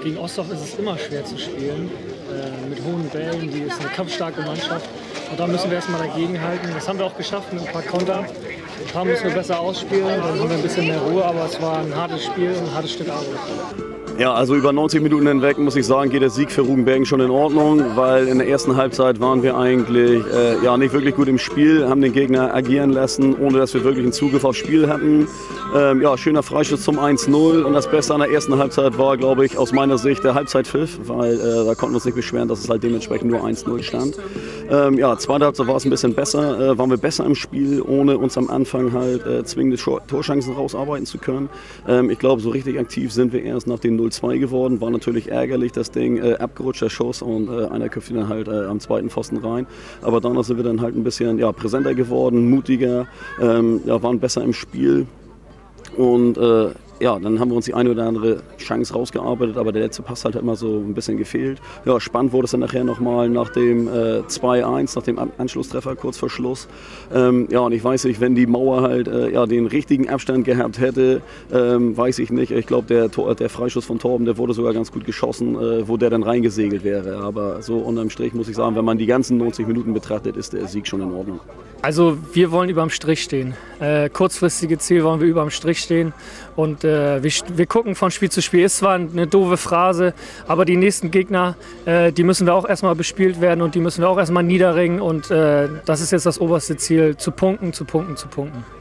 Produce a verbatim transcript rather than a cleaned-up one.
gegen Osthoff ist es immer schwer zu spielen. Äh, mit hohen Bällen, die ist eine kampfstarke Mannschaft. Und da müssen wir erstmal dagegenhalten. Das haben wir auch geschafft mit ein paar Kontern. Ein paar müssen wir besser ausspielen, dann haben wir ein bisschen mehr Ruhe, aber es war ein hartes Spiel, ein hartes Stück Arbeit. Ja, also über neunzig Minuten hinweg muss ich sagen, geht der Sieg für Rugenbergen schon in Ordnung, weil in der ersten Halbzeit waren wir eigentlich äh, ja, nicht wirklich gut im Spiel, haben den Gegner agieren lassen, ohne dass wir wirklich einen Zugriff aufs Spiel hatten. Ähm, ja, schöner Freischuss zum eins null und das Beste an der ersten Halbzeit war, glaube ich, aus meiner Sicht der Halbzeitpfiff, weil äh, da konnten wir uns nicht beschweren, dass es halt dementsprechend nur eins null stand. Ähm, ja, zweite Halbzeit war es ein bisschen besser, äh, waren wir besser im Spiel, ohne uns am Anfang halt äh, zwingende Torchancen rausarbeiten zu können. Ähm, ich glaube, so richtig aktiv sind wir erst nach dem null zwei geworden. War natürlich ärgerlich, das Ding äh, abgerutscht, der Schuss, und äh, einer köpft ihn dann halt äh, am zweiten Pfosten rein. Aber danach sind wir dann halt ein bisschen ja, präsenter geworden, mutiger, ähm, ja, waren besser im Spiel. Und äh, ja, dann haben wir uns die eine oder andere Chance rausgearbeitet, aber der letzte Pass hat immer so ein bisschen gefehlt. Ja, spannend wurde es dann nachher nochmal nach dem äh, zwei eins, nach dem Anschlusstreffer kurz vor Schluss. Ähm, ja, und ich weiß nicht, wenn die Mauer halt äh, ja, den richtigen Abstand gehabt hätte, ähm, weiß ich nicht. Ich glaube, der, der Freischuss von Torben, der wurde sogar ganz gut geschossen, äh, wo der dann reingesegelt wäre. Aber so unterm Strich muss ich sagen, wenn man die ganzen neunzig Minuten betrachtet, ist der Sieg schon in Ordnung. Also wir wollen über dem Strich stehen. Äh, kurzfristige Ziel wollen wir über dem Strich stehen. Und äh, wir, wir gucken von Spiel zu Spiel. Ist zwar eine doofe Phrase, aber die nächsten Gegner, äh, die müssen wir auch erstmal bespielt werden und die müssen wir auch erstmal niederringen. Und äh, das ist jetzt das oberste Ziel, zu punkten, zu punkten, zu punkten.